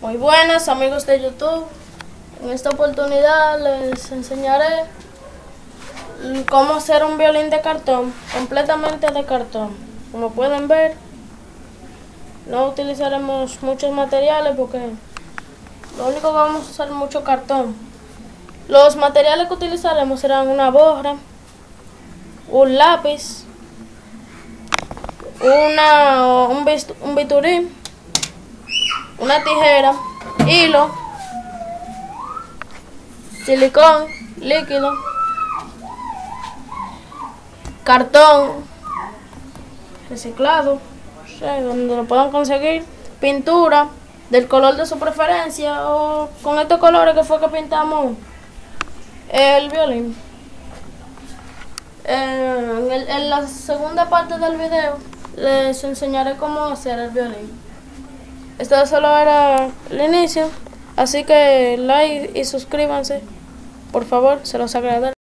Muy buenas amigos de YouTube, en esta oportunidad les enseñaré cómo hacer un violín de cartón, completamente de cartón. Como pueden ver, no utilizaremos muchos materiales porque lo único que vamos a usar es mucho cartón. Los materiales que utilizaremos serán una borra, un lápiz, un bisturí, una tijera, hilo, silicón líquido, cartón reciclado, no sé, donde lo puedan conseguir, pintura del color de su preferencia o con estos colores que fue que pintamos el violín. En la segunda parte del video les enseñaré cómo hacer el violín. Esto solo era el inicio, así que like y suscríbanse, por favor, se los agradezco.